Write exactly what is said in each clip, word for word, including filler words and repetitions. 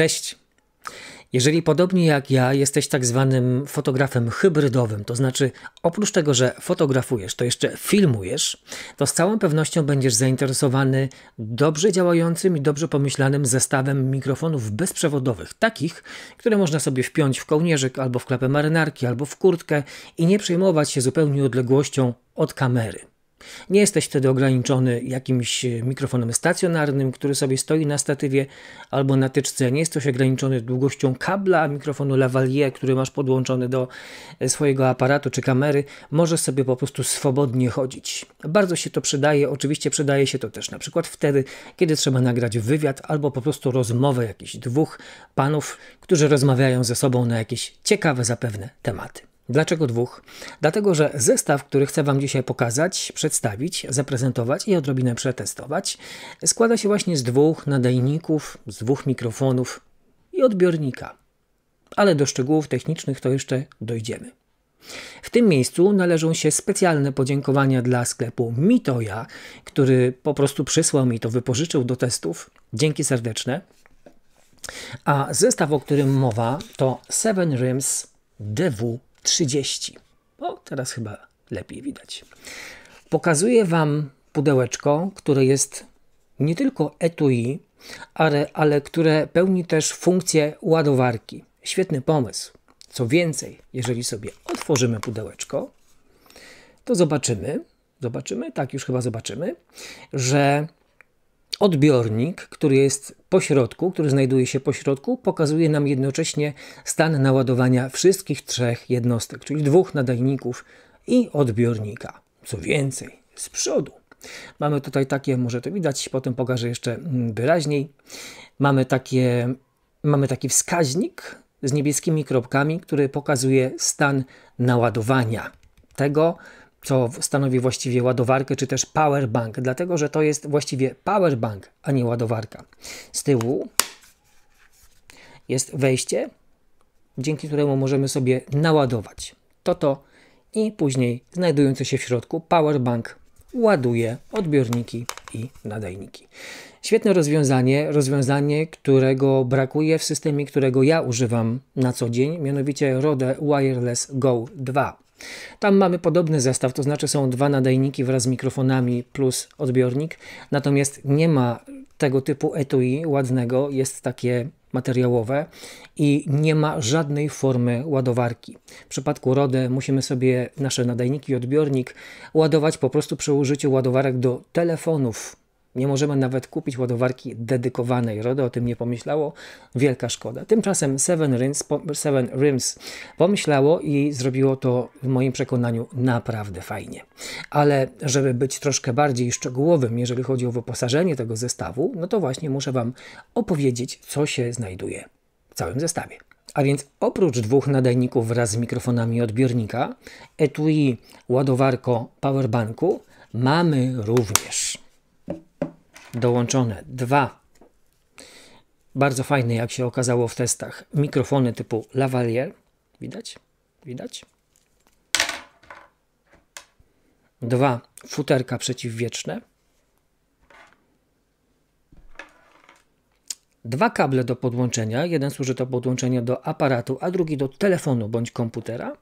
Cześć! Jeżeli podobnie jak ja jesteś tak zwanym fotografem hybrydowym, to znaczy oprócz tego, że fotografujesz, to jeszcze filmujesz, to z całą pewnością będziesz zainteresowany dobrze działającym i dobrze pomyślanym zestawem mikrofonów bezprzewodowych, takich, które można sobie wpiąć w kołnierzyk albo w klapę marynarki, albo w kurtkę i nie przejmować się zupełnie odległością od kamery. Nie jesteś wtedy ograniczony jakimś mikrofonem stacjonarnym, który sobie stoi na statywie albo na tyczce. Nie jesteś ograniczony długością kabla mikrofonu lavalier, który masz podłączony do swojego aparatu czy kamery. Możesz sobie po prostu swobodnie chodzić. Bardzo się to przydaje. Oczywiście przydaje się to też na przykład wtedy, kiedy trzeba nagrać wywiad albo po prostu rozmowę jakichś dwóch panów, którzy rozmawiają ze sobą na jakieś ciekawe zapewne tematy. Dlaczego dwóch? Dlatego, że zestaw, który chcę Wam dzisiaj pokazać, przedstawić, zaprezentować i odrobinę przetestować, składa się właśnie z dwóch nadajników, z dwóch mikrofonów i odbiornika. Ale do szczegółów technicznych to jeszcze dojdziemy. W tym miejscu należą się specjalne podziękowania dla sklepu Mitoja, który po prostu przysłał mi to, wypożyczył do testów. Dzięki serdeczne. A zestaw, o którym mowa, to Seven Rims D W trzydzieści. O, teraz chyba lepiej widać. Pokazuję Wam pudełeczko, które jest nie tylko etui, ale, ale które pełni też funkcję ładowarki. Świetny pomysł. Co więcej, jeżeli sobie otworzymy pudełeczko, to zobaczymy, zobaczymy, tak już chyba zobaczymy, że odbiornik, który jest po środku, który znajduje się po środku, pokazuje nam jednocześnie stan naładowania wszystkich trzech jednostek, czyli dwóch nadajników i odbiornika. Co więcej, z przodu mamy tutaj takie, może to widać, potem pokażę jeszcze wyraźniej, mamy, takie, mamy taki wskaźnik z niebieskimi kropkami, który pokazuje stan naładowania tego, co stanowi właściwie ładowarkę, czy też powerbank, dlatego że to jest właściwie powerbank, a nie ładowarka. Z tyłu jest wejście, dzięki któremu możemy sobie naładować to to i później znajdujący się w środku powerbank ładuje odbiorniki i nadajniki. Świetne rozwiązanie, rozwiązanie, którego brakuje w systemie, którego ja używam na co dzień, mianowicie Rode Wireless Go dwa. Tam mamy podobny zestaw, to znaczy są dwa nadajniki wraz z mikrofonami plus odbiornik, natomiast nie ma tego typu etui ładnego, jest takie materiałowe i nie ma żadnej formy ładowarki. W przypadku Rode musimy sobie nasze nadajniki i odbiornik ładować po prostu przy użyciu ładowarek do telefonów. Nie możemy nawet kupić ładowarki dedykowanej. Rode o tym nie pomyślało. Wielka szkoda. Tymczasem Seven Rims, Seven Rims pomyślało i zrobiło to w moim przekonaniu naprawdę fajnie. Ale żeby być troszkę bardziej szczegółowym, jeżeli chodzi o wyposażenie tego zestawu, no to właśnie muszę Wam opowiedzieć, co się znajduje w całym zestawie. A więc oprócz dwóch nadajników wraz z mikrofonami odbiornika, etui, ładowarko, powerbanku, mamy również dołączone dwa, bardzo fajne jak się okazało w testach, mikrofony typu lavalier. Widać? Widać? Dwa futerka przeciwwietrzne. Dwa kable do podłączenia. Jeden służy do podłączenia do aparatu, a drugi do telefonu bądź komputera.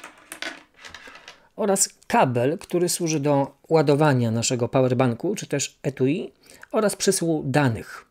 Oraz kabel, który służy do ładowania naszego powerbanku, czy też etui oraz przesyłu danych.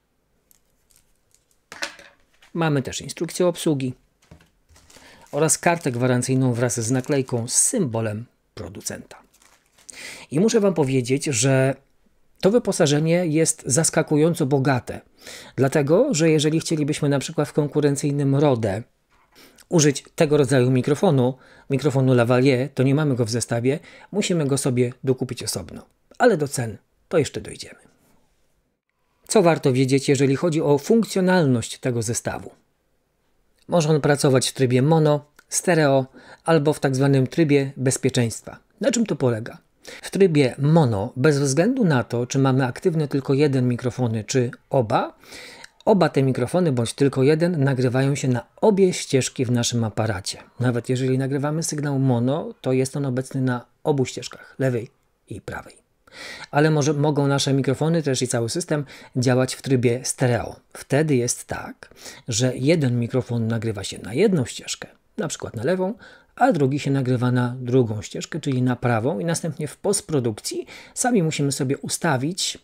Mamy też instrukcję obsługi oraz kartę gwarancyjną wraz z naklejką z symbolem producenta. I muszę Wam powiedzieć, że to wyposażenie jest zaskakująco bogate, dlatego że jeżeli chcielibyśmy na przykład w konkurencyjnym Rode użyć tego rodzaju mikrofonu, mikrofonu lavalier, to nie mamy go w zestawie, musimy go sobie dokupić osobno. Ale do cen to jeszcze dojdziemy. Co warto wiedzieć, jeżeli chodzi o funkcjonalność tego zestawu? Może on pracować w trybie mono, stereo albo w tak zwanym trybie bezpieczeństwa. Na czym to polega? W trybie mono, bez względu na to, czy mamy aktywne tylko jeden mikrofony, czy oba, Oba te mikrofony, bądź tylko jeden, nagrywają się na obie ścieżki w naszym aparacie. Nawet jeżeli nagrywamy sygnał mono, to jest on obecny na obu ścieżkach, lewej i prawej. Ale może mogą nasze mikrofony też i cały system działać w trybie stereo. Wtedy jest tak, że jeden mikrofon nagrywa się na jedną ścieżkę, na przykład na lewą, a drugi się nagrywa na drugą ścieżkę, czyli na prawą i następnie w postprodukcji sami musimy sobie ustawić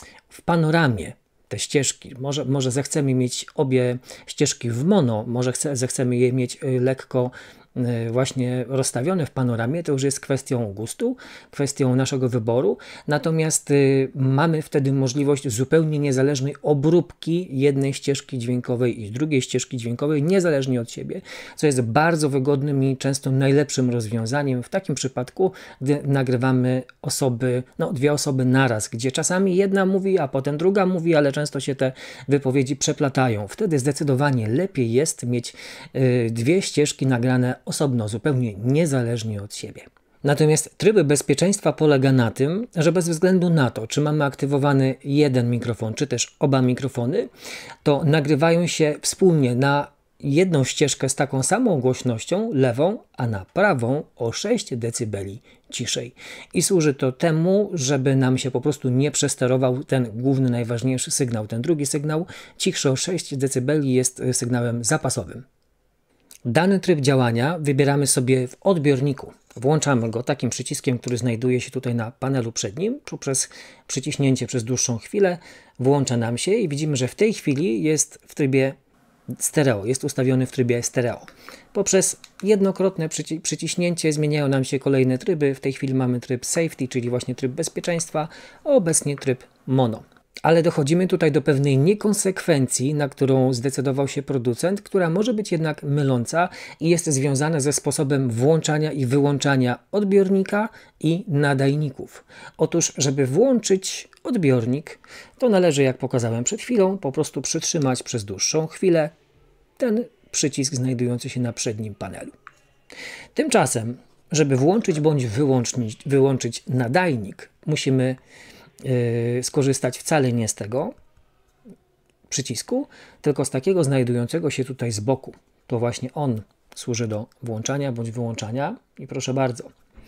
w panoramie te ścieżki. Może, może zechcemy mieć obie ścieżki w mono, może chce, zechcemy je mieć lekko właśnie rozstawione w panoramie, to już jest kwestią gustu, kwestią naszego wyboru, natomiast y, mamy wtedy możliwość zupełnie niezależnej obróbki jednej ścieżki dźwiękowej i drugiej ścieżki dźwiękowej, niezależnie od siebie, co jest bardzo wygodnym i często najlepszym rozwiązaniem w takim przypadku, gdy nagrywamy osoby, no dwie osoby naraz, gdzie czasami jedna mówi, a potem druga mówi, ale często się te wypowiedzi przeplatają. Wtedy zdecydowanie lepiej jest mieć y, dwie ścieżki nagrane osobno, zupełnie niezależnie od siebie. Natomiast tryb bezpieczeństwa polega na tym, że bez względu na to, czy mamy aktywowany jeden mikrofon, czy też oba mikrofony, to nagrywają się wspólnie na jedną ścieżkę z taką samą głośnością, lewą, a na prawą o sześć decybeli ciszej. I służy to temu, żeby nam się po prostu nie przesterował ten główny, najważniejszy sygnał. Ten drugi sygnał, cichszy o sześć decybeli, jest sygnałem zapasowym. Dany tryb działania wybieramy sobie w odbiorniku. Włączamy go takim przyciskiem, który znajduje się tutaj na panelu przednim. Poprzez przyciśnięcie przez dłuższą chwilę włącza nam się i widzimy, że w tej chwili jest w trybie stereo, jest ustawiony w trybie stereo. Poprzez jednokrotne przyci przyciśnięcie zmieniają nam się kolejne tryby. W tej chwili mamy tryb safety, czyli właśnie tryb bezpieczeństwa, a obecnie tryb mono. Ale dochodzimy tutaj do pewnej niekonsekwencji, na którą zdecydował się producent, która może być jednak myląca i jest związana ze sposobem włączania i wyłączania odbiornika i nadajników. Otóż, żeby włączyć odbiornik, to należy, jak pokazałem przed chwilą, po prostu przytrzymać przez dłuższą chwilę ten przycisk znajdujący się na przednim panelu. Tymczasem, żeby włączyć bądź wyłączyć, wyłączyć nadajnik, musimy Yy, skorzystać wcale nie z tego przycisku, tylko z takiego znajdującego się tutaj z boku. To właśnie on służy do włączania bądź wyłączania i proszę bardzo.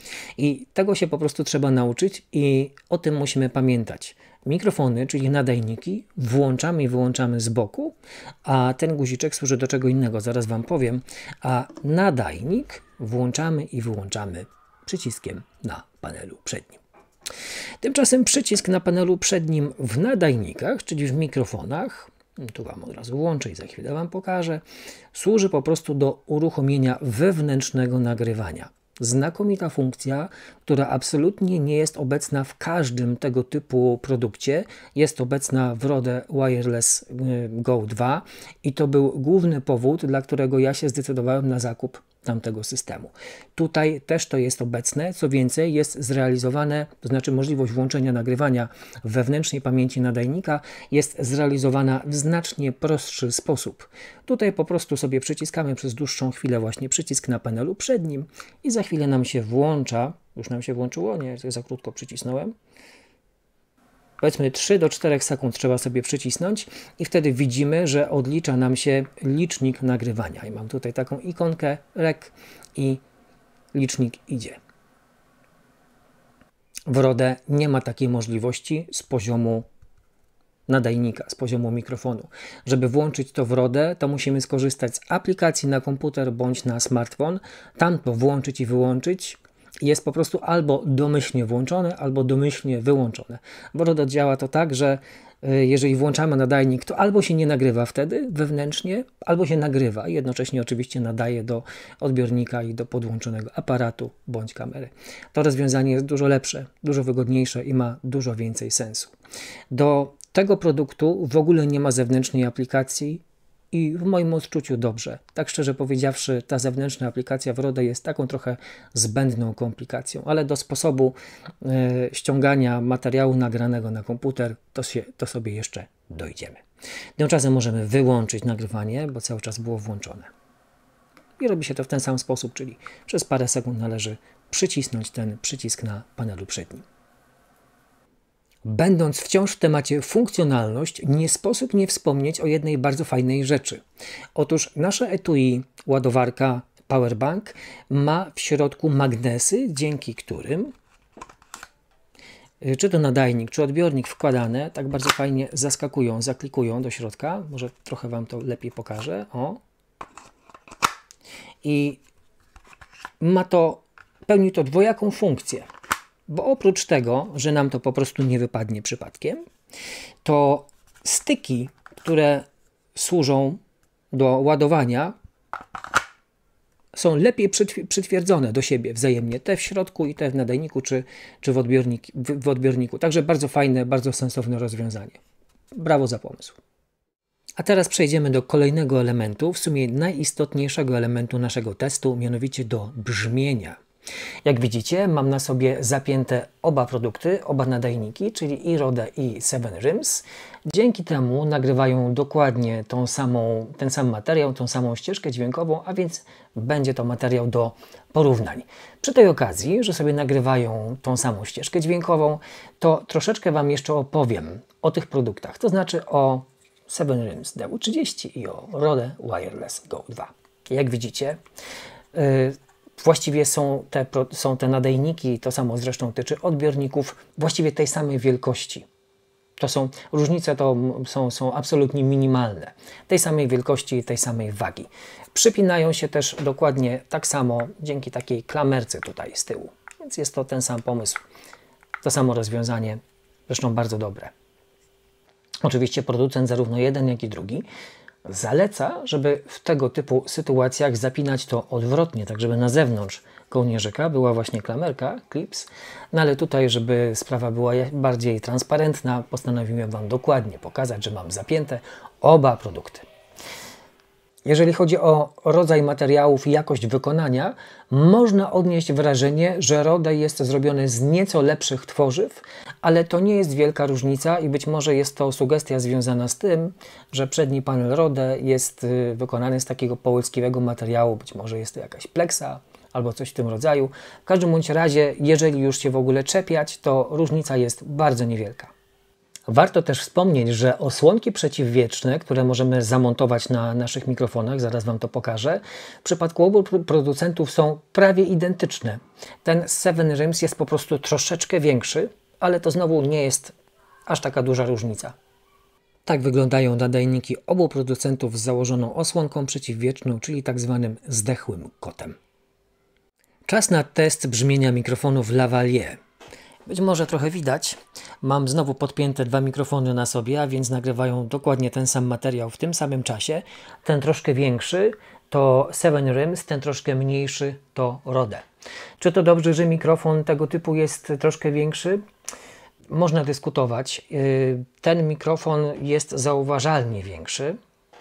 I tego się po prostu trzeba nauczyć i o tym musimy pamiętać. Mikrofony, czyli nadajniki, włączamy i wyłączamy z boku, a ten guziczek służy do czego innego, zaraz Wam powiem, a nadajnik włączamy i wyłączamy przyciskiem na panelu przednim. Tymczasem przycisk na panelu przednim w nadajnikach, czyli w mikrofonach, tu Wam od razu włączę i za chwilę Wam pokażę, służy po prostu do uruchomienia wewnętrznego nagrywania. Znakomita funkcja, która absolutnie nie jest obecna w każdym tego typu produkcie. Jest obecna w Rode Wireless Go dwa i to był główny powód, dla którego ja się zdecydowałem na zakup tamtego systemu. Tutaj też to jest obecne, co więcej jest zrealizowane, to znaczy możliwość włączenia nagrywania w wewnętrznej pamięci nadajnika jest zrealizowana w znacznie prostszy sposób. Tutaj po prostu sobie przyciskamy przez dłuższą chwilę właśnie przycisk na panelu przednim i za chwilę nam się włącza, już nam się włączyło, nie, za krótko przycisnąłem. Powiedzmy trzy do czterech sekund trzeba sobie przycisnąć i wtedy widzimy, że odlicza nam się licznik nagrywania. I mam tutaj taką ikonkę rec i licznik idzie. W Rode nie ma takiej możliwości z poziomu nadajnika, z poziomu mikrofonu. Żeby włączyć to w Rode, to musimy skorzystać z aplikacji na komputer bądź na smartfon, tam to włączyć i wyłączyć. Jest po prostu albo domyślnie włączone, albo domyślnie wyłączone. W Rode działa to tak, że jeżeli włączamy nadajnik, to albo się nie nagrywa wtedy wewnętrznie, albo się nagrywa i jednocześnie oczywiście nadaje do odbiornika i do podłączonego aparatu bądź kamery. To rozwiązanie jest dużo lepsze, dużo wygodniejsze i ma dużo więcej sensu. Do tego produktu w ogóle nie ma zewnętrznej aplikacji i w moim odczuciu dobrze. Tak szczerze powiedziawszy, ta zewnętrzna aplikacja w Rode jest taką trochę zbędną komplikacją, ale do sposobu e, ściągania materiału nagranego na komputer to, się, to sobie jeszcze dojdziemy. Tymczasem możemy wyłączyć nagrywanie, bo cały czas było włączone. I robi się to w ten sam sposób, czyli przez parę sekund należy przycisnąć ten przycisk na panelu przednim. Będąc wciąż w temacie funkcjonalność, nie sposób nie wspomnieć o jednej bardzo fajnej rzeczy. Otóż nasze etui ładowarka powerbank ma w środku magnesy, dzięki którym czy to nadajnik, czy odbiornik wkładane, tak bardzo fajnie zaskakują, zaklikują do środka. Może trochę Wam to lepiej pokażę. O. I ma to, pełni to dwojaką funkcję, bo oprócz tego, że nam to po prostu nie wypadnie przypadkiem, to styki, które służą do ładowania, są lepiej przytwierdzone do siebie wzajemnie, te w środku i te w nadajniku czy, czy w, odbiornik, w, w odbiorniku. Także bardzo fajne, bardzo sensowne rozwiązanie. Brawo za pomysł. A teraz przejdziemy do kolejnego elementu, w sumie najistotniejszego elementu naszego testu, mianowicie do brzmienia. Jak widzicie, mam na sobie zapięte oba produkty, oba nadajniki, czyli i Rode i Seven Rims. Dzięki temu nagrywają dokładnie tą samą, ten sam materiał, tą samą ścieżkę dźwiękową, a więc będzie to materiał do porównań. Przy tej okazji, że sobie nagrywają tą samą ścieżkę dźwiękową, to troszeczkę Wam jeszcze opowiem o tych produktach, to znaczy o Seven Rims D W trzydzieści i o Rode Wireless Go dwa. Jak widzicie, yy, właściwie są te, są te nadajniki, to samo zresztą tyczy odbiorników, właściwie tej samej wielkości. To są, różnice to są, są absolutnie minimalne. Tej samej wielkości, tej samej wagi. Przypinają się też dokładnie tak samo dzięki takiej klamerce tutaj z tyłu. Więc jest to ten sam pomysł, to samo rozwiązanie, zresztą bardzo dobre. Oczywiście producent zarówno jeden, jak i drugi zaleca, żeby w tego typu sytuacjach zapinać to odwrotnie, tak żeby na zewnątrz kołnierzyka była właśnie klamerka, clips, no ale tutaj, żeby sprawa była bardziej transparentna, postanowiłem Wam dokładnie pokazać, że mam zapięte oba produkty. Jeżeli chodzi o rodzaj materiałów i jakość wykonania, można odnieść wrażenie, że Rode jest zrobione z nieco lepszych tworzyw, ale to nie jest wielka różnica i być może jest to sugestia związana z tym, że przedni panel Rode jest wykonany z takiego połyskiwego materiału, być może jest to jakaś pleksa albo coś w tym rodzaju. W każdym bądź razie, jeżeli już się w ogóle czepiać, to różnica jest bardzo niewielka. Warto też wspomnieć, że osłonki przeciwwietrzne, które możemy zamontować na naszych mikrofonach, zaraz Wam to pokażę, w przypadku obu producentów są prawie identyczne. Ten Seven Rims jest po prostu troszeczkę większy, ale to znowu nie jest aż taka duża różnica. Tak wyglądają nadajniki obu producentów z założoną osłonką przeciwwietrzną, czyli tak zwanym zdechłym kotem. Czas na test brzmienia mikrofonów Lavalier. Być może trochę widać, mam znowu podpięte dwa mikrofony na sobie, a więc nagrywają dokładnie ten sam materiał w tym samym czasie. Ten troszkę większy to Seven Rims, ten troszkę mniejszy to Rode. Czy to dobrze, że mikrofon tego typu jest troszkę większy? Można dyskutować. Ten mikrofon jest zauważalnie większy.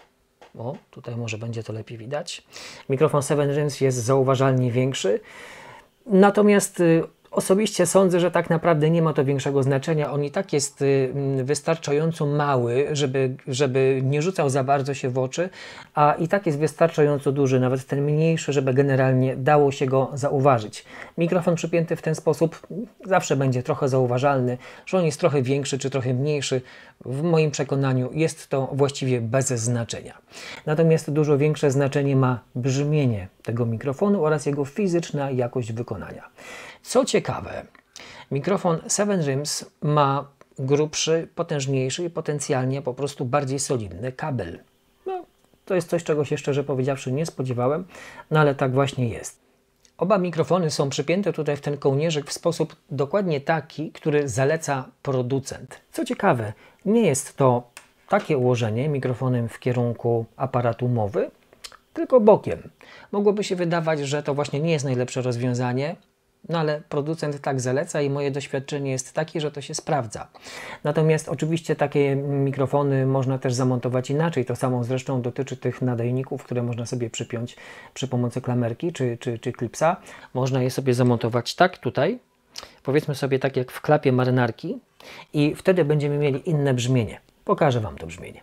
O, tutaj może będzie to lepiej widać. Mikrofon Seven Rims jest zauważalnie większy. Natomiast osobiście sądzę, że tak naprawdę nie ma to większego znaczenia. On i tak jest wystarczająco mały, żeby, żeby nie rzucał za bardzo się w oczy, a i tak jest wystarczająco duży, nawet ten mniejszy, żeby generalnie dało się go zauważyć. Mikrofon przypięty w ten sposób zawsze będzie trochę zauważalny, że on jest trochę większy czy trochę mniejszy. W moim przekonaniu jest to właściwie bez znaczenia. Natomiast dużo większe znaczenie ma brzmienie tego mikrofonu oraz jego fizyczna jakość wykonania. Co ciekawe, mikrofon Seven Rims ma grubszy, potężniejszy i potencjalnie po prostu bardziej solidny kabel. No, to jest coś, czego się szczerze powiedziawszy nie spodziewałem, no ale tak właśnie jest. Oba mikrofony są przypięte tutaj w ten kołnierzyk w sposób dokładnie taki, który zaleca producent. Co ciekawe, nie jest to takie ułożenie mikrofonem w kierunku aparatu mowy, tylko bokiem. Mogłoby się wydawać, że to właśnie nie jest najlepsze rozwiązanie, no ale producent tak zaleca i moje doświadczenie jest takie, że to się sprawdza. Natomiast oczywiście takie mikrofony można też zamontować inaczej. To samo zresztą dotyczy tych nadajników, które można sobie przypiąć przy pomocy klamerki czy, czy, czy klipsa. Można je sobie zamontować tak tutaj, powiedzmy sobie tak jak w klapie marynarki i wtedy będziemy mieli inne brzmienie. Pokażę Wam to brzmienie.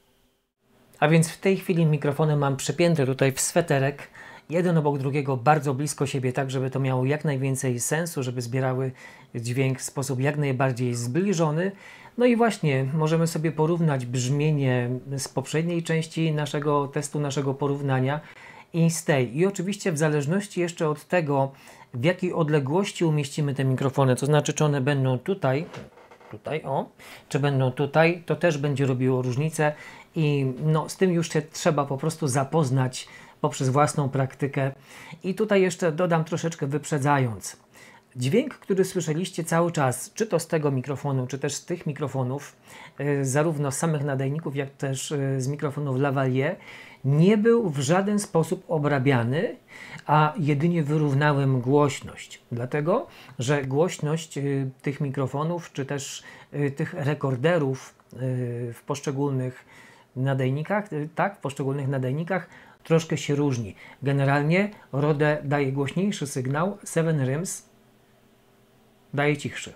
A więc w tej chwili mikrofony mam przypięte tutaj w sweterek, jeden obok drugiego bardzo blisko siebie, tak żeby to miało jak najwięcej sensu, żeby zbierały dźwięk w sposób jak najbardziej zbliżony. No i właśnie możemy sobie porównać brzmienie z poprzedniej części naszego testu, naszego porównania i z tej. I oczywiście w zależności jeszcze od tego, w jakiej odległości umieścimy te mikrofony, to znaczy czy one będą tutaj, tutaj o, czy będą tutaj, to też będzie robiło różnicę i no, z tym już się trzeba po prostu zapoznać poprzez własną praktykę. I tutaj jeszcze dodam troszeczkę wyprzedzając. Dźwięk, który słyszeliście cały czas, czy to z tego mikrofonu, czy też z tych mikrofonów, yy, zarówno z samych nadajników, jak też yy, z mikrofonów lavalier, nie był w żaden sposób obrabiany, a jedynie wyrównałem głośność. Dlatego, że głośność yy, tych mikrofonów, czy też yy, tych rekorderów yy, w poszczególnych nadajnikach, yy, tak, w poszczególnych nadajnikach troszkę się różni. Generalnie Rode daje głośniejszy sygnał, Seven Rims daje cichszy.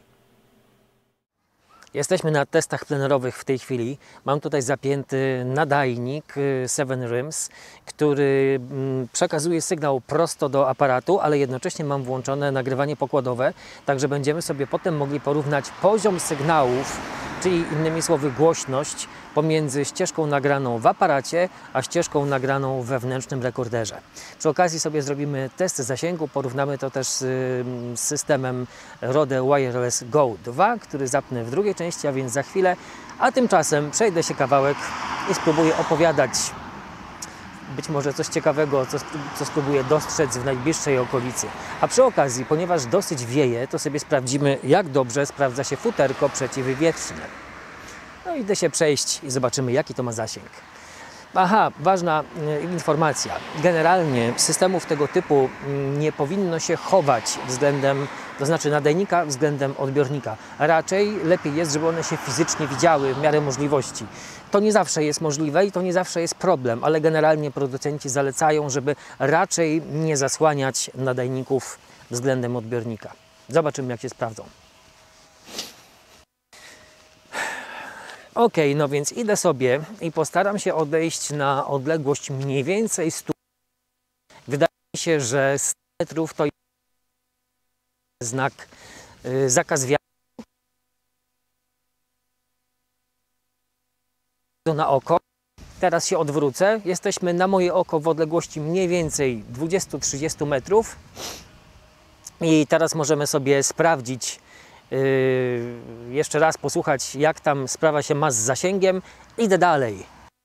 Jesteśmy na testach plenerowych w tej chwili. Mam tutaj zapięty nadajnik Seven Rims, który przekazuje sygnał prosto do aparatu, ale jednocześnie mam włączone nagrywanie pokładowe, także będziemy sobie potem mogli porównać poziom sygnałów, czyli innymi słowy głośność pomiędzy ścieżką nagraną w aparacie, a ścieżką nagraną w wewnętrznym rekorderze. Przy okazji sobie zrobimy test zasięgu, porównamy to też z systemem Rode Wireless Go dwa, który zapnę w drugiej części, a więc za chwilę, a tymczasem przejdę się kawałek i spróbuję opowiadać być może coś ciekawego, co, co spróbuję dostrzec w najbliższej okolicy. A przy okazji, ponieważ dosyć wieje, to sobie sprawdzimy, jak dobrze sprawdza się futerko przeciwwietrzne. No idę się przejść i zobaczymy, jaki to ma zasięg. Aha, ważna informacja. Generalnie systemów tego typu nie powinno się chować względem, to znaczy nadajnika względem odbiornika. Raczej lepiej jest, żeby one się fizycznie widziały w miarę możliwości. To nie zawsze jest możliwe i to nie zawsze jest problem, ale generalnie producenci zalecają, żeby raczej nie zasłaniać nadajników względem odbiornika. Zobaczymy, jak się sprawdzą. Ok, no więc idę sobie i postaram się odejść na odległość mniej więcej stu. Wydaje mi się, że sto metrów to jest znak yy, zakaz wiatru na oko. Teraz się odwrócę. Jesteśmy na moje oko w odległości mniej więcej dwudziestu do trzydziestu metrów. I teraz możemy sobie sprawdzić, Yy, jeszcze raz posłuchać, jak tam sprawa się ma z zasięgiem. Idę dalej.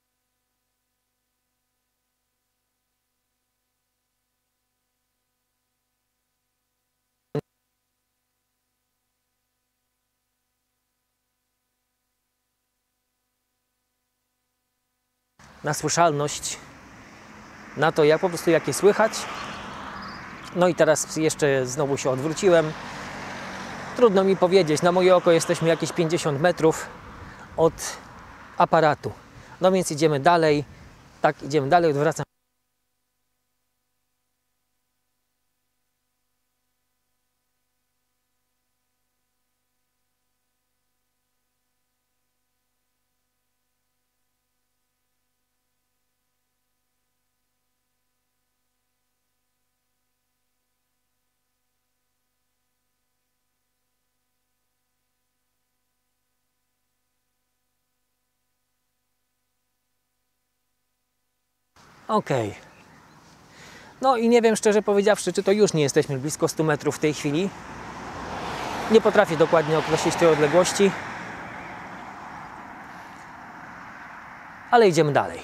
Na słyszalność, na to, jak po prostu jakie słychać. No i teraz jeszcze znowu się odwróciłem. Trudno mi powiedzieć, na moje oko jesteśmy jakieś pięćdziesiąt metrów od aparatu. No więc idziemy dalej, tak, idziemy dalej, odwracam. Ok. No i nie wiem, szczerze powiedziawszy, czy to już nie jesteśmy blisko stu metrów w tej chwili. Nie potrafię dokładnie określić tej odległości. Ale idziemy dalej.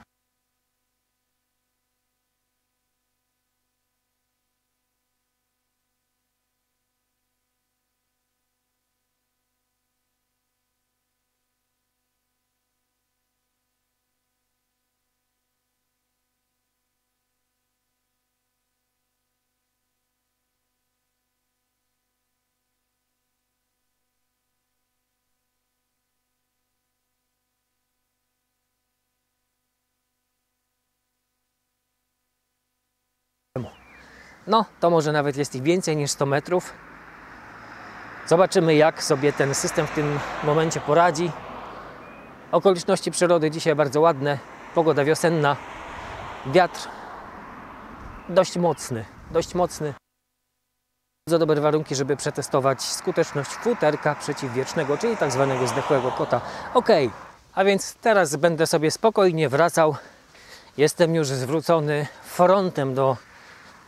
No, to może nawet jest ich więcej niż sto metrów. Zobaczymy, jak sobie ten system w tym momencie poradzi. Okoliczności przyrody dzisiaj bardzo ładne. Pogoda wiosenna. Wiatr dość mocny. Dość mocny. Bardzo dobre warunki, żeby przetestować skuteczność futerka przeciwwietrznego, czyli tak zwanego zdechłego kota. Ok, a więc teraz będę sobie spokojnie wracał. Jestem już zwrócony frontem do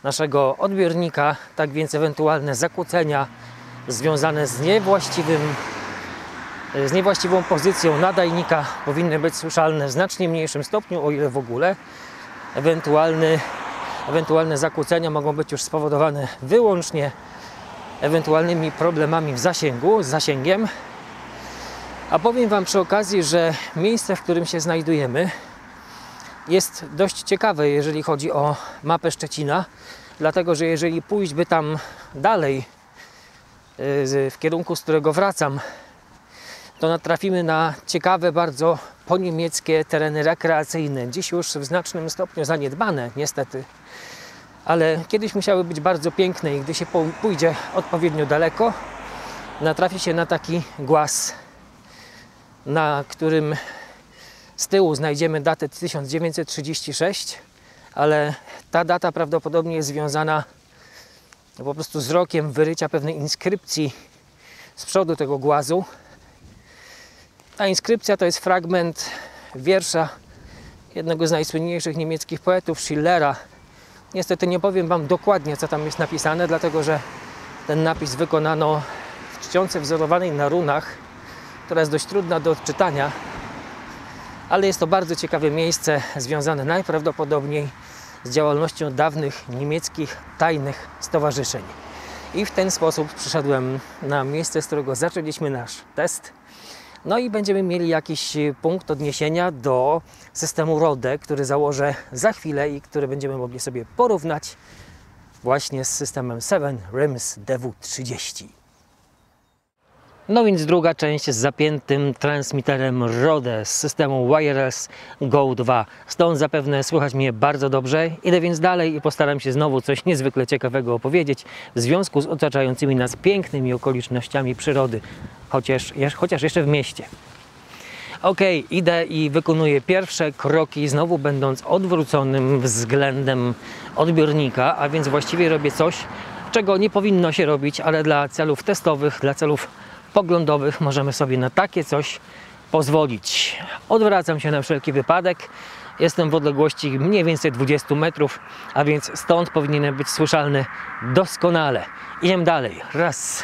naszego odbiornika, tak więc ewentualne zakłócenia związane z niewłaściwym, z niewłaściwą pozycją nadajnika powinny być słyszalne w znacznie mniejszym stopniu, o ile w ogóle. Ewentualny, ewentualne zakłócenia mogą być już spowodowane wyłącznie ewentualnymi problemami w zasięgu, z zasięgiem. A powiem Wam przy okazji, że miejsce, w którym się znajdujemy, jest dość ciekawe, jeżeli chodzi o mapę Szczecina, dlatego że jeżeli pójść by tam dalej, w kierunku, z którego wracam, to natrafimy na ciekawe bardzo poniemieckie tereny rekreacyjne, dziś już w znacznym stopniu zaniedbane niestety, ale kiedyś musiały być bardzo piękne i gdy się pójdzie odpowiednio daleko, natrafi się na taki głaz, na którym z tyłu znajdziemy datę tysiąc dziewięćset trzydzieści sześć, ale ta data prawdopodobnie jest związana po prostu z rokiem wyrycia pewnej inskrypcji z przodu tego głazu. Ta inskrypcja to jest fragment wiersza jednego z najsłynniejszych niemieckich poetów, Schillera. Niestety nie powiem Wam dokładnie, co tam jest napisane, dlatego że ten napis wykonano w czcionce wzorowanej na runach, która jest dość trudna do odczytania, ale jest to bardzo ciekawe miejsce związane najprawdopodobniej z działalnością dawnych niemieckich tajnych stowarzyszeń. I w ten sposób przyszedłem na miejsce, z którego zaczęliśmy nasz test. No i będziemy mieli jakiś punkt odniesienia do systemu RODE, który założę za chwilę i który będziemy mogli sobie porównać właśnie z systemem Seven Rims D W trzydzieści. No więc druga część z zapiętym transmiterem RODE z systemu Wireless Go dwa. Stąd zapewne słychać mnie bardzo dobrze. Idę więc dalej i postaram się znowu coś niezwykle ciekawego opowiedzieć w związku z otaczającymi nas pięknymi okolicznościami przyrody, chociaż, chociaż jeszcze w mieście. Ok, idę i wykonuję pierwsze kroki, znowu będąc odwróconym względem odbiornika, a więc właściwie robię coś, czego nie powinno się robić, ale dla celów testowych, dla celów poglądowych możemy sobie na takie coś pozwolić. Odwracam się na wszelki wypadek. Jestem w odległości mniej więcej dwudziestu metrów, a więc stąd powinienem być słyszalny doskonale. Idziemy dalej. Raz.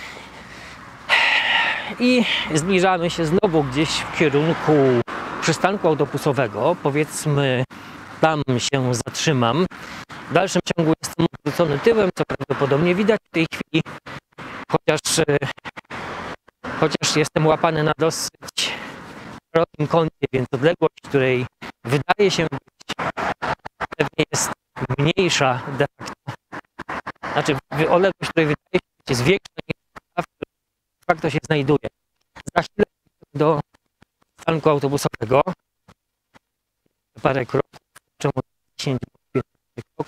I zbliżamy się znowu gdzieś w kierunku przystanku autobusowego. Powiedzmy, tam się zatrzymam. W dalszym ciągu jestem odwrócony tyłem, co prawdopodobnie widać w tej chwili, chociaż Chociaż jestem łapany na dosyć szerokim kącie, więc odległość, której wydaje się być, pewnie jest mniejsza de facto. Znaczy odległość, której wydaje się być jest większa niż ta, w której de facto się znajduje. Za chwilę do przystanku autobusowego. Parę kroków, czemu dziesięć kroków.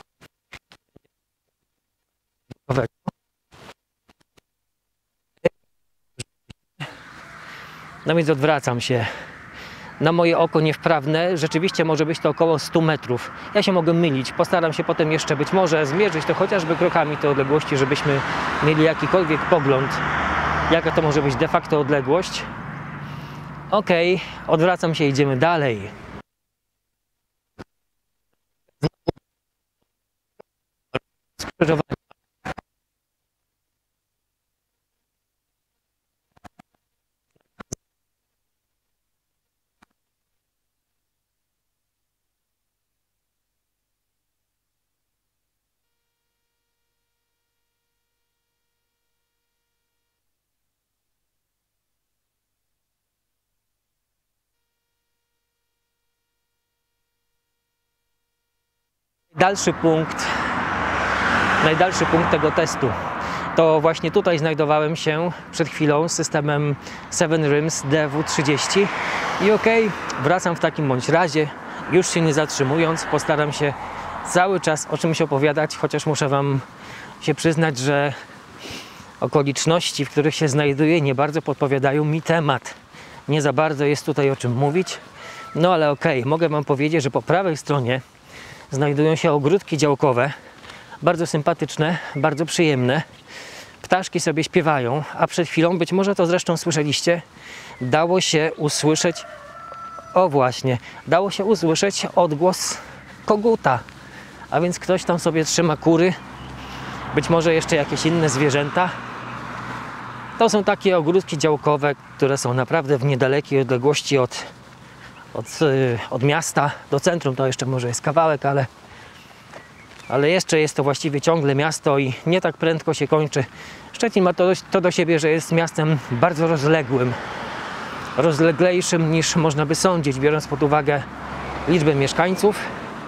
No więc odwracam się. Na moje oko niewprawne, rzeczywiście może być to około stu metrów. Ja się mogę mylić, postaram się potem jeszcze być może zmierzyć to chociażby krokami te odległości, żebyśmy mieli jakikolwiek pogląd, jaka to może być de facto odległość. Ok, odwracam się, idziemy dalej. Skrzyżowanie. Dalszy punkt, najdalszy punkt tego testu. To właśnie tutaj znajdowałem się przed chwilą z systemem Seven Rims D W trzydzieści i ok, wracam w takim bądź razie, już się nie zatrzymując, postaram się cały czas o czymś opowiadać, chociaż muszę Wam się przyznać, że okoliczności, w których się znajduję, nie bardzo podpowiadają mi temat. Nie za bardzo jest tutaj o czym mówić, no ale ok, mogę Wam powiedzieć, że po prawej stronie znajdują się ogródki działkowe, bardzo sympatyczne, bardzo przyjemne. Ptaszki sobie śpiewają, a przed chwilą, być może to zresztą słyszeliście, dało się usłyszeć, o właśnie, dało się usłyszeć odgłos koguta. a więc ktoś tam sobie trzyma kury, być może jeszcze jakieś inne zwierzęta. To są takie ogródki działkowe, które są naprawdę w niedalekiej odległości od, od, od miasta do centrum. To jeszcze może jest kawałek, ale, ale jeszcze jest to właściwie ciągle miasto i nie tak prędko się kończy. Szczecin ma to, to do siebie, że jest miastem bardzo rozległym. Rozleglejszym niż można by sądzić, biorąc pod uwagę liczbę mieszkańców.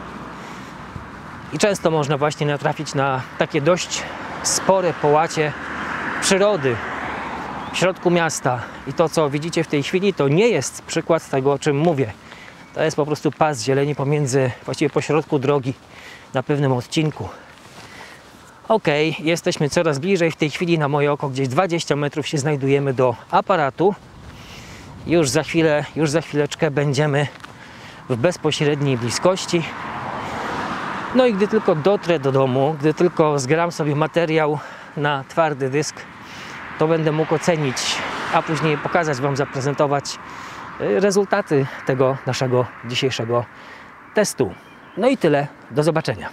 I często można właśnie natrafić na takie dość spore połacie przyrody w środku miasta. I to, co widzicie w tej chwili, to nie jest przykład tego, o czym mówię. To jest po prostu pas zieleni pomiędzy, właściwie po środku drogi na pewnym odcinku. Ok, jesteśmy coraz bliżej. W tej chwili na moje oko gdzieś dwadzieścia metrów się znajdujemy do aparatu. Już za chwilę, już za chwileczkę będziemy w bezpośredniej bliskości. No i gdy tylko dotrę do domu, gdy tylko zgram sobie materiał na twardy dysk, to będę mógł ocenić, a później pokazać Wam, zaprezentować rezultaty tego naszego dzisiejszego testu. No i tyle. Do zobaczenia.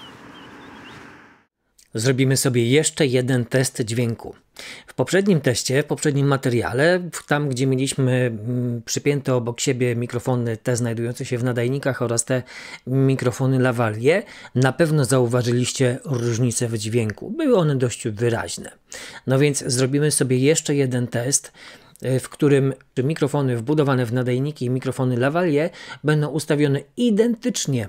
Zrobimy sobie jeszcze jeden test dźwięku. W poprzednim teście, w poprzednim materiale, tam gdzie mieliśmy przypięte obok siebie mikrofony, te znajdujące się w nadajnikach oraz te mikrofony Lavalier, na pewno zauważyliście różnice w dźwięku. Były one dość wyraźne. No więc zrobimy sobie jeszcze jeden test, w którym mikrofony wbudowane w nadajniki i mikrofony Lavalier będą ustawione identycznie.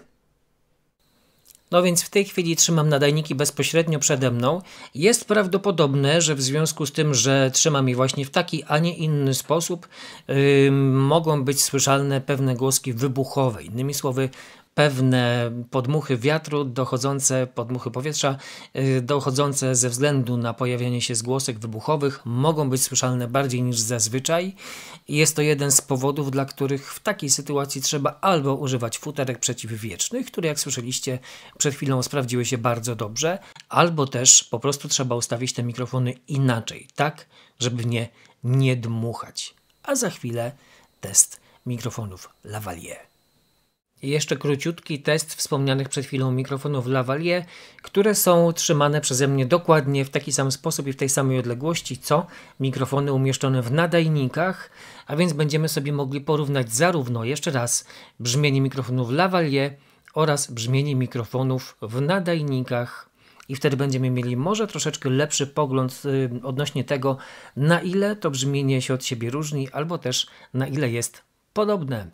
No więc w tej chwili trzymam nadajniki bezpośrednio przede mną. Jest prawdopodobne, że w związku z tym, że trzymam je właśnie w taki, a nie inny sposób, yy, mogą być słyszalne pewne głoski wybuchowe. Innymi słowy, pewne podmuchy wiatru, dochodzące, podmuchy powietrza, yy, dochodzące ze względu na pojawianie się zgłosek wybuchowych, mogą być słyszalne bardziej niż zazwyczaj. I jest to jeden z powodów, dla których w takiej sytuacji trzeba albo używać futerek przeciwwiecznych, które jak słyszeliście przed chwilą sprawdziły się bardzo dobrze, albo też po prostu trzeba ustawić te mikrofony inaczej, tak żeby w nie nie dmuchać. A za chwilę test mikrofonów Lavalier. I jeszcze króciutki test wspomnianych przed chwilą mikrofonów Lavalier, które są trzymane przeze mnie dokładnie w taki sam sposób i w tej samej odległości, co mikrofony umieszczone w nadajnikach, a więc będziemy sobie mogli porównać zarówno, jeszcze raz, brzmienie mikrofonów Lavalier oraz brzmienie mikrofonów w nadajnikach. I wtedy będziemy mieli może troszeczkę lepszy pogląd yy, odnośnie tego, na ile to brzmienie się od siebie różni, albo też na ile jest podobne.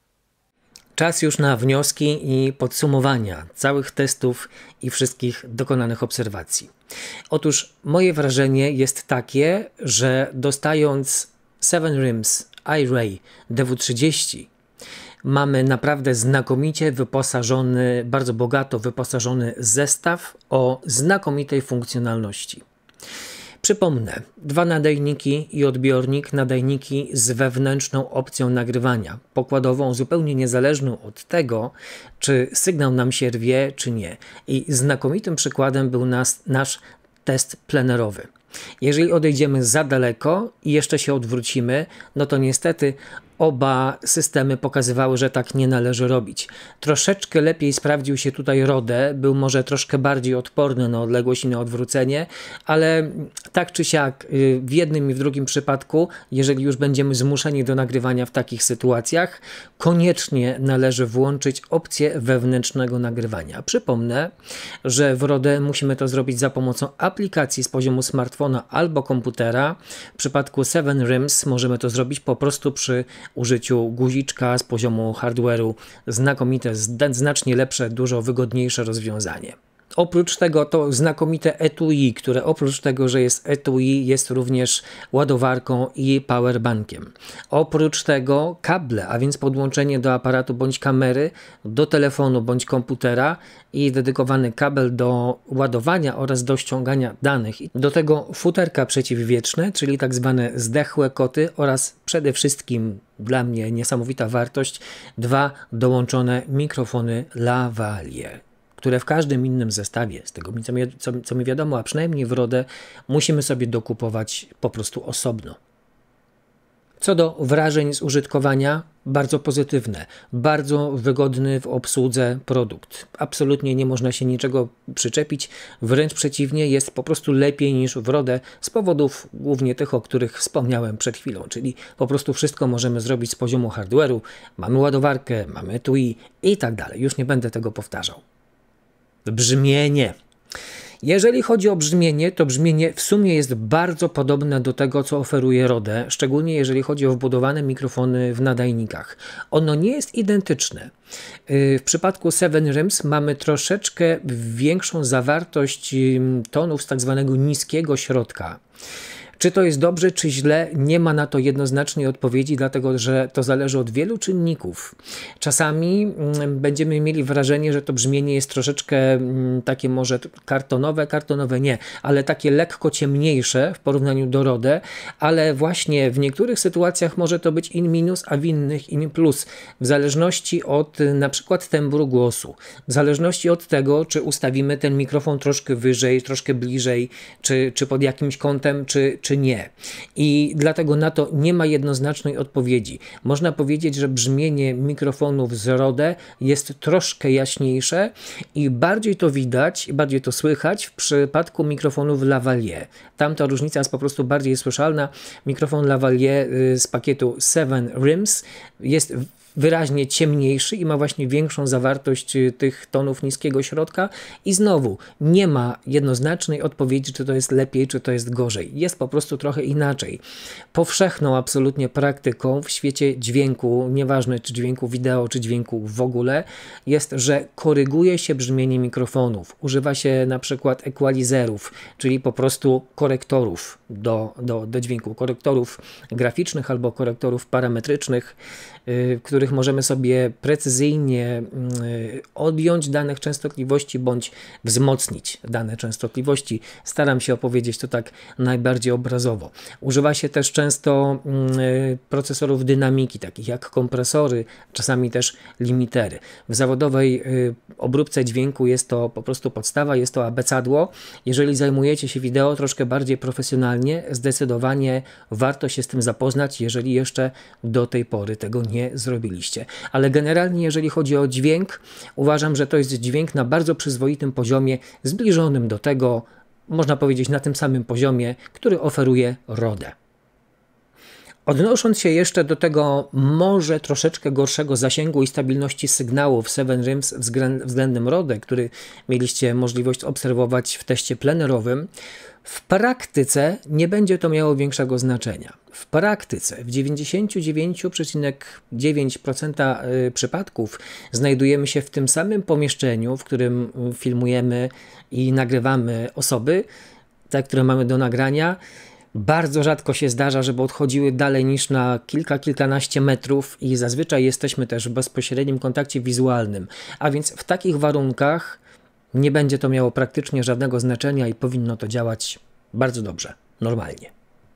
Czas już na wnioski i podsumowania całych testów i wszystkich dokonanych obserwacji. Otóż moje wrażenie jest takie, że dostając Seven Rims iRay D W trzydzieści mamy naprawdę znakomicie wyposażony, bardzo bogato wyposażony zestaw o znakomitej funkcjonalności. Przypomnę, dwa nadajniki i odbiornik, nadajniki z wewnętrzną opcją nagrywania, pokładową zupełnie niezależną od tego, czy sygnał nam się rwie, czy nie. I znakomitym przykładem był nas, nasz test plenerowy. Jeżeli odejdziemy za daleko i jeszcze się odwrócimy, no to niestety oba systemy pokazywały, że tak nie należy robić. Troszeczkę lepiej sprawdził się tutaj Rode, był może troszkę bardziej odporny na odległość i na odwrócenie, ale tak czy siak w jednym i w drugim przypadku, jeżeli już będziemy zmuszeni do nagrywania w takich sytuacjach, koniecznie należy włączyć opcję wewnętrznego nagrywania. Przypomnę, że w Rode musimy to zrobić za pomocą aplikacji z poziomu smartfona albo komputera. W przypadku Seven Rims możemy to zrobić po prostu przy użyciu guziczka z poziomu hardware'u. Znakomite, znacznie lepsze, dużo wygodniejsze rozwiązanie. Oprócz tego to znakomite etui, które oprócz tego, że jest etui, jest również ładowarką i powerbankiem. Oprócz tego kable, a więc podłączenie do aparatu bądź kamery, do telefonu bądź komputera i dedykowany kabel do ładowania oraz do ściągania danych. Do tego futerka przeciwwieczne, czyli tak zwane zdechłe koty oraz przede wszystkim dla mnie niesamowita wartość, dwa dołączone mikrofony Lavalier, które w każdym innym zestawie, z tego co mi, co, co mi wiadomo, a przynajmniej w Rode, musimy sobie dokupować po prostu osobno. Co do wrażeń z użytkowania, bardzo pozytywne, bardzo wygodny w obsłudze produkt. Absolutnie nie można się niczego przyczepić, wręcz przeciwnie, jest po prostu lepiej niż w RODE z powodów głównie tych, o których wspomniałem przed chwilą, czyli po prostu wszystko możemy zrobić z poziomu hardware'u, mamy ładowarkę, mamy etui i tak dalej. Już nie będę tego powtarzał. Brzmienie. Jeżeli chodzi o brzmienie, to brzmienie w sumie jest bardzo podobne do tego, co oferuje RODE, szczególnie jeżeli chodzi o wbudowane mikrofony w nadajnikach. Ono nie jest identyczne. W przypadku Seven Rims mamy troszeczkę większą zawartość tonów z tak zwanego niskiego środka. Czy to jest dobrze, czy źle? Nie ma na to jednoznacznej odpowiedzi, dlatego że to zależy od wielu czynników. Czasami będziemy mieli wrażenie, że to brzmienie jest troszeczkę takie może kartonowe, kartonowe nie, ale takie lekko ciemniejsze w porównaniu do RODE, ale właśnie w niektórych sytuacjach może to być in minus, a w innych in plus, w zależności od na przykład tembru głosu, w zależności od tego, czy ustawimy ten mikrofon troszkę wyżej, troszkę bliżej, czy, czy pod jakimś kątem, czy, czy czy nie. I dlatego na to nie ma jednoznacznej odpowiedzi. Można powiedzieć, że brzmienie mikrofonów z RODE jest troszkę jaśniejsze i bardziej to widać, i bardziej to słychać w przypadku mikrofonów Lavalier. Tam ta różnica jest po prostu bardziej słyszalna. Mikrofon Lavalier z pakietu Seven Rims jest wyraźnie ciemniejszy i ma właśnie większą zawartość tych tonów niskiego środka i znowu nie ma jednoznacznej odpowiedzi, czy to jest lepiej, czy to jest gorzej. Jest po prostu trochę inaczej. Powszechną absolutnie praktyką w świecie dźwięku, nieważne czy dźwięku wideo, czy dźwięku w ogóle, jest, że koryguje się brzmienie mikrofonów. Używa się na przykład equalizerów, czyli po prostu korektorów do, do, do dźwięku, korektorów graficznych albo korektorów parametrycznych, w których możemy sobie precyzyjnie odjąć dane częstotliwości bądź wzmocnić dane częstotliwości. Staram się opowiedzieć to tak najbardziej obrazowo. Używa się też często procesorów dynamiki, takich jak kompresory, czasami też limitery. W zawodowej obróbce dźwięku jest to po prostu podstawa, jest to abecadło. Jeżeli zajmujecie się wideo troszkę bardziej profesjonalnie, zdecydowanie warto się z tym zapoznać, jeżeli jeszcze do tej pory tego nie zrobiliście. Ale generalnie jeżeli chodzi o dźwięk, uważam, że to jest dźwięk na bardzo przyzwoitym poziomie, zbliżonym do tego, można powiedzieć na tym samym poziomie, który oferuje RODE. Odnosząc się jeszcze do tego może troszeczkę gorszego zasięgu i stabilności sygnału w Seven Rims względem RODE, który mieliście możliwość obserwować w teście plenerowym, w praktyce nie będzie to miało większego znaczenia. W praktyce w dziewięćdziesiąt dziewięć przecinek dziewięć procent przypadków znajdujemy się w tym samym pomieszczeniu, w którym filmujemy i nagrywamy osoby, te, które mamy do nagrania. Bardzo rzadko się zdarza, żeby odchodziły dalej niż na kilka, kilkanaście metrów i zazwyczaj jesteśmy też w bezpośrednim kontakcie wizualnym. A więc w takich warunkach nie będzie to miało praktycznie żadnego znaczenia i powinno to działać bardzo dobrze, normalnie.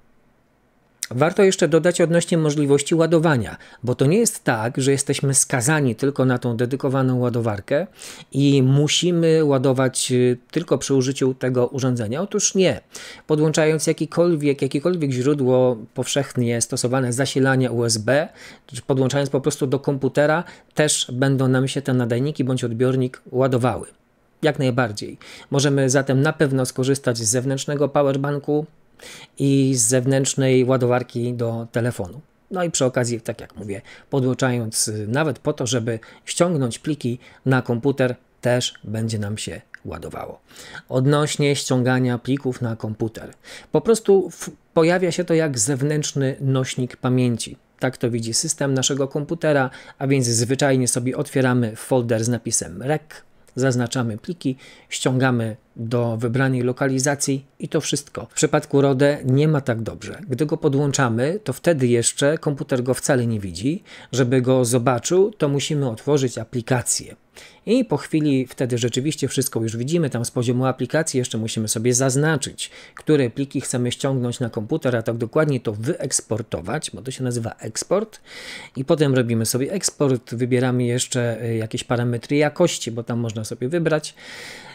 Warto jeszcze dodać odnośnie możliwości ładowania, bo to nie jest tak, że jesteśmy skazani tylko na tą dedykowaną ładowarkę i musimy ładować tylko przy użyciu tego urządzenia. Otóż nie. Podłączając jakikolwiek, jakiekolwiek źródło powszechnie stosowane zasilania U S B, podłączając po prostu do komputera, też będą nam się te nadajniki bądź odbiornik ładowały. Jak najbardziej. Możemy zatem na pewno skorzystać z zewnętrznego powerbanku i z zewnętrznej ładowarki do telefonu. No i przy okazji, tak jak mówię, podłączając nawet po to, żeby ściągnąć pliki na komputer, też będzie nam się ładowało. Odnośnie ściągania plików na komputer. Po prostu pojawia się to jak zewnętrzny nośnik pamięci. Tak to widzi system naszego komputera, a więc zwyczajnie sobie otwieramy folder z napisem rec, zaznaczamy pliki, ściągamy do wybranej lokalizacji i to wszystko. W przypadku RODE nie ma tak dobrze. Gdy go podłączamy, to wtedy jeszcze komputer go wcale nie widzi. Żeby go zobaczył, to musimy otworzyć aplikację. I po chwili wtedy rzeczywiście wszystko już widzimy, tam z poziomu aplikacji jeszcze musimy sobie zaznaczyć, które pliki chcemy ściągnąć na komputer, a tak dokładnie to wyeksportować, bo to się nazywa eksport i potem robimy sobie eksport, wybieramy jeszcze jakieś parametry jakości, bo tam można sobie wybrać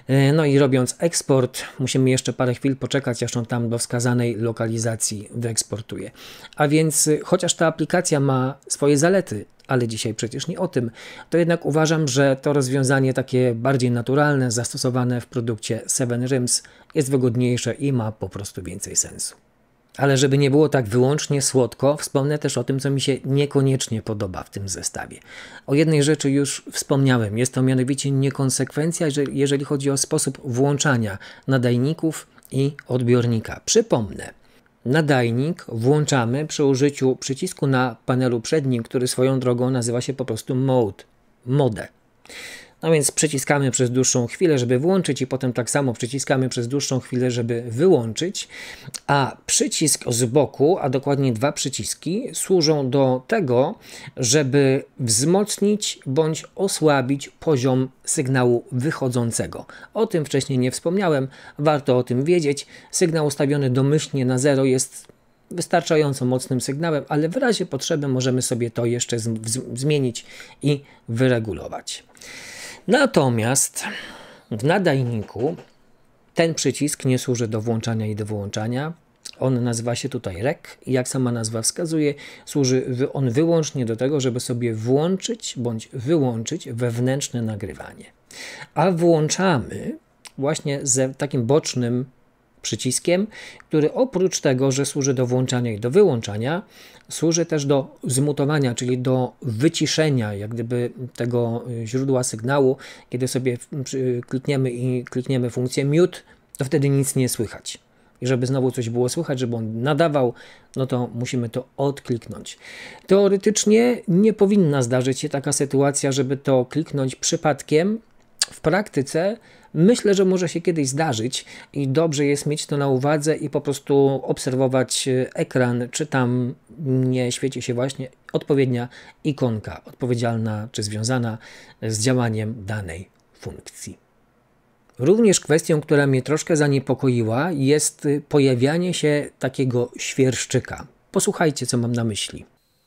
No i robiąc eksport, musimy jeszcze parę chwil poczekać, aż on tam do wskazanej lokalizacji wyeksportuje. A więc chociaż ta aplikacja ma swoje zalety, ale dzisiaj przecież nie o tym, to jednak uważam, że to rozwiązanie takie bardziej naturalne, zastosowane w produkcie Seven Rims jest wygodniejsze i ma po prostu więcej sensu. Ale żeby nie było tak wyłącznie słodko, wspomnę też o tym, co mi się niekoniecznie podoba w tym zestawie. O jednej rzeczy już wspomniałem, jest to mianowicie niekonsekwencja, jeżeli chodzi o sposób włączania nadajników i odbiornika. Przypomnę, nadajnik włączamy przy użyciu przycisku na panelu przednim, który swoją drogą nazywa się po prostu Mode, Mode. No więc przyciskamy przez dłuższą chwilę, żeby włączyć i potem tak samo przyciskamy przez dłuższą chwilę, żeby wyłączyć, a przycisk z boku, a dokładnie dwa przyciski, służą do tego, żeby wzmocnić bądź osłabić poziom sygnału wychodzącego. O tym wcześniej nie wspomniałem, warto o tym wiedzieć. Sygnał ustawiony domyślnie na zero jest wystarczająco mocnym sygnałem, ale w razie potrzeby możemy sobie to jeszcze zmienić i wyregulować. Natomiast w nadajniku ten przycisk nie służy do włączania i do wyłączania. On nazywa się tutaj Rec i jak sama nazwa wskazuje, służy on wyłącznie do tego, żeby sobie włączyć bądź wyłączyć wewnętrzne nagrywanie. A włączamy właśnie z takim bocznym przyciskiem, który oprócz tego, że służy do włączania i do wyłączania, służy też do zmutowania, czyli do wyciszenia jak gdyby tego źródła sygnału. Kiedy sobie klikniemy i klikniemy funkcję mute, to wtedy nic nie słychać. I żeby znowu coś było słychać, żeby on nadawał, no to musimy to odkliknąć. Teoretycznie nie powinna zdarzyć się taka sytuacja, żeby to kliknąć przypadkiem. W praktyce myślę, że może się kiedyś zdarzyć i dobrze jest mieć to na uwadze i po prostu obserwować ekran, czy tam nie świeci się właśnie odpowiednia ikonka odpowiedzialna czy związana z działaniem danej funkcji. Również kwestią, która mnie troszkę zaniepokoiła, jest pojawianie się takiego świerszczyka. Posłuchajcie, co mam na myśli.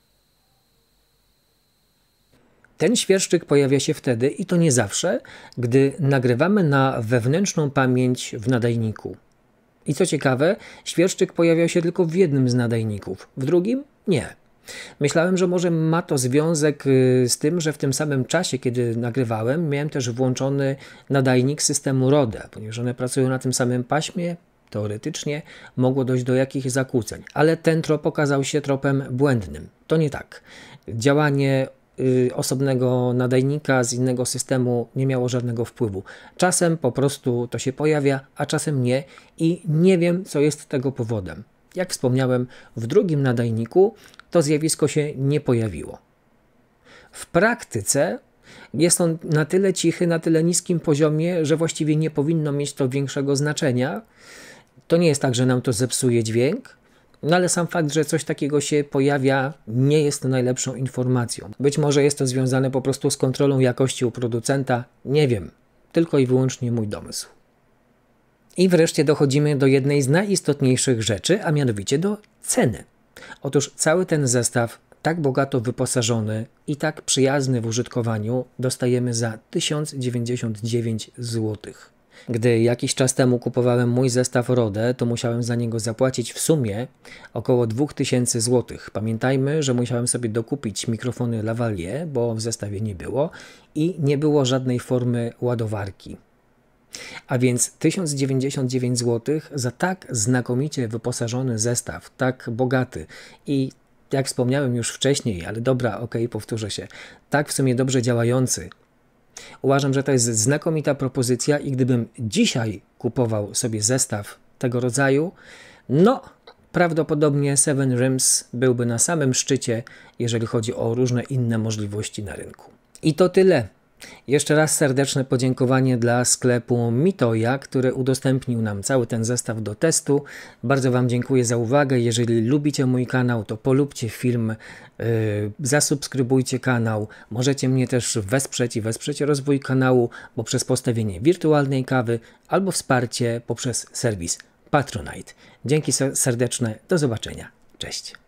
Ten świerszczyk pojawia się wtedy, i to nie zawsze, gdy nagrywamy na wewnętrzną pamięć w nadajniku. I co ciekawe, świerszczyk pojawia się tylko w jednym z nadajników, w drugim nie. Myślałem, że może ma to związek z tym, że w tym samym czasie, kiedy nagrywałem, miałem też włączony nadajnik systemu RODE, ponieważ one pracują na tym samym paśmie. Teoretycznie mogło dojść do jakichś zakłóceń, ale ten trop okazał się tropem błędnym. To nie tak. Działanie osobnego nadajnika z innego systemu nie miało żadnego wpływu. Czasem po prostu to się pojawia, a czasem nie i nie wiem, co jest tego powodem. Jak wspomniałem, w drugim nadajniku to zjawisko się nie pojawiło. W praktyce jest on na tyle cichy, na tyle niskim poziomie, że właściwie nie powinno mieć to większego znaczenia. To nie jest tak, że nam to zepsuje dźwięk, no ale sam fakt, że coś takiego się pojawia, nie jest najlepszą informacją. Być może jest to związane po prostu z kontrolą jakości u producenta, nie wiem, tylko i wyłącznie mój domysł. I wreszcie dochodzimy do jednej z najistotniejszych rzeczy, a mianowicie do ceny. Otóż cały ten zestaw, tak bogato wyposażony i tak przyjazny w użytkowaniu, dostajemy za tysiąc dziewięćdziesiąt dziewięć złotych. Gdy jakiś czas temu kupowałem mój zestaw RODE, to musiałem za niego zapłacić w sumie około dwa tysiące złotych. Pamiętajmy, że musiałem sobie dokupić mikrofony Lavalier, bo w zestawie nie było i nie było żadnej formy ładowarki. A więc tysiąc dziewięćdziesiąt dziewięć złotych za tak znakomicie wyposażony zestaw, tak bogaty i jak wspomniałem już wcześniej, ale dobra, okej, powtórzę się, tak w sumie dobrze działający. Uważam, że to jest znakomita propozycja i gdybym dzisiaj kupował sobie zestaw tego rodzaju, no prawdopodobnie Seven Rims byłby na samym szczycie, jeżeli chodzi o różne inne możliwości na rynku. I to tyle. Jeszcze raz serdeczne podziękowanie dla sklepu Mitoja, który udostępnił nam cały ten zestaw do testu. Bardzo Wam dziękuję za uwagę. Jeżeli lubicie mój kanał, to polubcie film, yy, zasubskrybujcie kanał. Możecie mnie też wesprzeć i wesprzeć rozwój kanału poprzez postawienie wirtualnej kawy albo wsparcie poprzez serwis Patronite. Dzięki serdeczne, do zobaczenia. Cześć.